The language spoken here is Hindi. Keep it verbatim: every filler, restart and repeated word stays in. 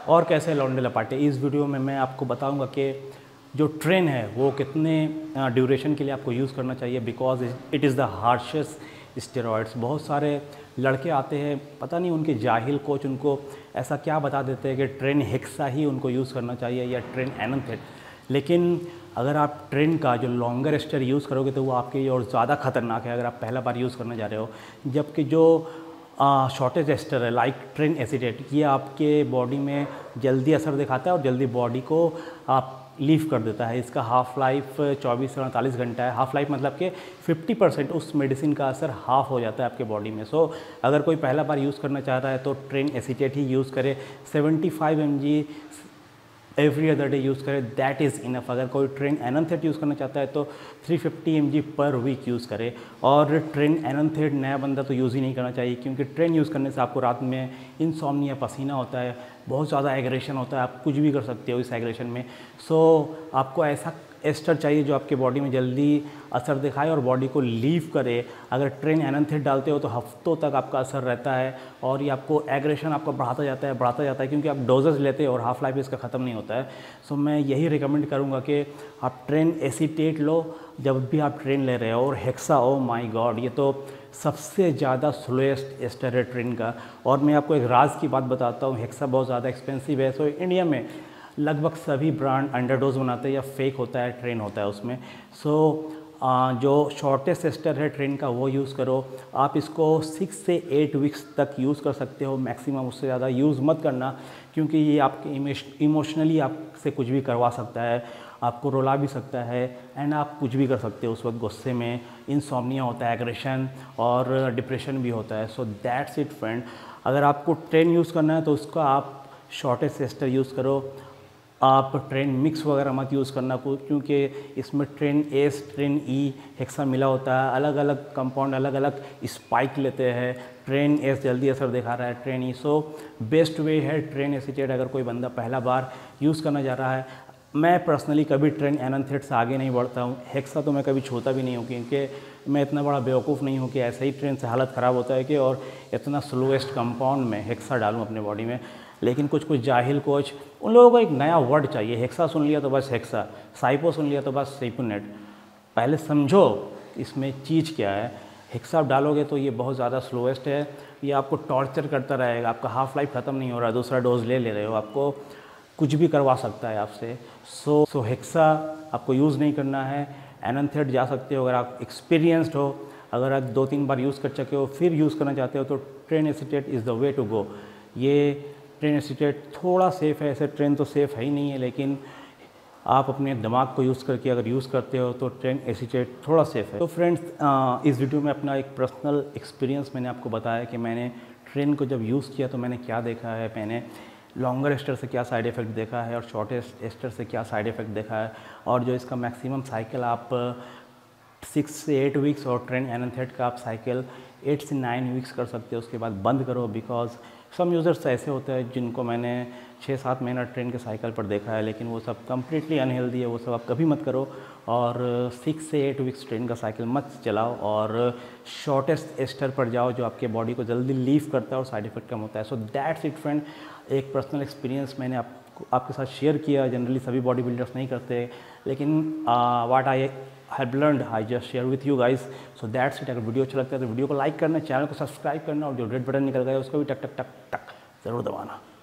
और कैसे लौंडे लपाटे। इस वीडियो में मैं आपको बताऊंगा कि जो ट्रेन है वो कितने ड्यूरेशन के लिए आपको यूज़ करना चाहिए, because it is the harshest steroids. बहुत सारे लड़के आते हैं, पता नहीं उनके जाहिल कोच उनको ऐसा क्या बता देते हैं कि ट्रेन हेक्सा ही उनको यूज़ करना चाहिए या ट्रेन एनोथेट। लेकिन अगर आप ट्रेन का जो लॉन्गर एस्टर यूज़ करोगे तो वो आपके लिए और ज़्यादा खतरनाक है अगर आप पहला बार यूज़ करने जा रहे हो। जबकि जो शॉर्टेज एस्टर है लाइक ट्रेन एसीटेट, ये आपके बॉडी में जल्दी असर दिखाता है और जल्दी बॉडी को आप लीव कर देता है। इसका हाफ़ लाइफ चौबीस से अड़तालीस घंटा है। हाफ़ लाइफ मतलब कि पचास परसेंट उस मेडिसिन का असर हाफ़ हो जाता है आपके बॉडी में। सो so, अगर कोई पहला बार यूज़ करना चाह रहा है तो ट्रेन एसीटेट ही यूज़ करे। पचहत्तर M G every other day use करें, दैट इज़ इनफ। अगर कोई ट्रेन एनोथेट यूज़ करना चाहता है तो तीन सौ पचास एम जी पर वीक यूज़ करे। और ट्रेन एनोथेट नया बंदा तो यूज़ ही नहीं करना चाहिए, क्योंकि ट्रेन यूज़ करने से आपको रात में इंसोम्निया, पसीना होता है, बहुत ज़्यादा एग्रेशन होता है, आप कुछ भी कर सकते हो इस एग्रेशन में। सो so, आपको ऐसा एस्टर चाहिए जो आपके बॉडी में जल्दी असर दिखाए और बॉडी को लीव करे। अगर ट्रेन एनोथेट डालते हो तो हफ्तों तक आपका असर रहता है और ये आपको एग्रेशन आपको बढ़ाता जाता है बढ़ाता जाता है क्योंकि आप डोजेस लेते हो और हाफ लाइफ इसका ख़त्म नहीं होता है। सो so, मैं यही रिकमेंड करूँगा कि आप ट्रेन एसीटेट लो जब भी आप ट्रेन ले रहे हो। और हेक्सा, ओ माई गॉड, ये तो सबसे ज़्यादा स्लोएस्ट एस्टर है ट्रेन का। और मैं आपको एक राज की बात बताता हूँ, हेक्सा बहुत ज़्यादा एक्सपेंसिव है। सो so, इंडिया में लगभग सभी ब्रांड अंडरडोज बनाते हैं या फेक होता है, ट्रेन होता है उसमें। सो so, जो शॉर्टेस्ट एस्टर है ट्रेन का वो यूज़ करो। आप इसको सिक्स से एट वीक्स तक यूज़ कर सकते हो मैक्सिमम, उससे ज़्यादा यूज़ मत करना, क्योंकि ये आपके इमोशनली आपसे कुछ भी करवा सकता है, आपको रुला भी सकता है एंड आप कुछ भी कर सकते हो उस वक्त गुस्से में। इंसोम्निया होता है, एग्रेशन और डिप्रेशन भी होता है। So that's it friend. अगर आपको ट्रेन यूज़ करना है तो उसका आप शॉर्टेस्ट एस्टर यूज़ करो। आप ट्रेन मिक्स वगैरह मत यूज़ करना को, क्योंकि इसमें tren S, tren E, hexa मिला होता है। अलग अलग कंपाउंड अलग अलग स्पाइक लेते हैं। ट्रेन एस जल्दी असर दिखा रहा है, ट्रेन ई। सो बेस्ट वे है ट्रेन एसीटेट अगर कोई बंदा पहला बार यूज़ करना चाह रहा है। मैं पर्सनली कभी ट्रेन एनोथेट से आगे नहीं बढ़ता हूँ। हेक्सा तो मैं कभी छूता भी नहीं हूँ, क्योंकि मैं इतना बड़ा बेवकूफ़ नहीं हूँ कि ऐसे ही ट्रेन से हालत ख़राब होता है कि और इतना स्लोएस्ट कंपाउंड में हेक्सा डालूँ अपने बॉडी में। लेकिन कुछ कुछ जाहिल कोच, उन लोगों को एक नया वर्ड चाहिए। हेक्सा सुन लिया तो बस हेक्सा, साइपो सुन लिया तो बस साइपोनेट। पहले समझो इसमें चीज़ क्या है। हेक्सा आप डालोगे तो ये बहुत ज़्यादा स्लोएस्ट है, ये आपको टॉर्चर करता रहेगा, आपका हाफ लाइफ ख़त्म नहीं हो रहा, दूसरा डोज ले ले रहे हो, आपको कुछ भी करवा सकता है आपसे। सो सो हेक्सा आपको यूज़ नहीं करना है। एनोथेट जा सकते हो अगर आप एक्सपीरियंस्ड हो, अगर आप दो तीन बार यूज़ कर चुके हो फिर यूज़ करना चाहते हो तो tren acetate is the way to go. ये ट्रेन एसीटेट थोड़ा सेफ़ है, ऐसे ट्रेन तो सेफ़ है ही नहीं है, लेकिन आप अपने दिमाग को यूज़ करके अगर यूज़ करते हो तो ट्रेन एसीटेट थोड़ा सेफ़ है। तो फ्रेंड्स, इस वीडियो में अपना एक पर्सनल एक्सपीरियंस मैंने आपको बताया कि मैंने ट्रेन को जब यूज़ किया तो मैंने क्या देखा है, मैंने लॉन्गर एस्टर से क्या साइड इफ़ेक्ट देखा है और शॉर्टेस्ट एस्टर से क्या साइड इफ़ेक्ट देखा है, और जो इसका मैक्सिमम साइकिल आप सिक्स से एट वीक्स और ट्रेन एनोथेट का आप साइकिल एट से नाइन वीक्स कर सकते हो, उसके बाद बंद करो। बिकॉज सम यूज़र्स ऐसे होते हैं जिनको मैंने छः सात महीना ट्रेन के साइकिल पर देखा है, लेकिन वो सब कम्प्लीटली अनहेल्दी है, वो सब आप कभी मत करो। और सिक्स से एट वीक्स ट्रेन का साइकिल मत चलाओ और शॉर्टेस्ट एस्टर पर जाओ जो आपके बॉडी को जल्दी लीव करता है और साइड इफ़ेक्ट कम होता है। So that's it friend. एक पर्सनल एक्सपीरियंस मैंने आपको आपके साथ शेयर किया। जनरली सभी बॉडी बिल्डर्स नहीं करते, लेकिन what I have learned I just share with you guys. So that's it. अगर वीडियो अच्छा लगता है तो वीडियो को लाइक करना, चैनल को सब्सक्राइब करना और जो रेड बटन निकल गया उसको भी टक टक टक टक ज़रूर दबाना।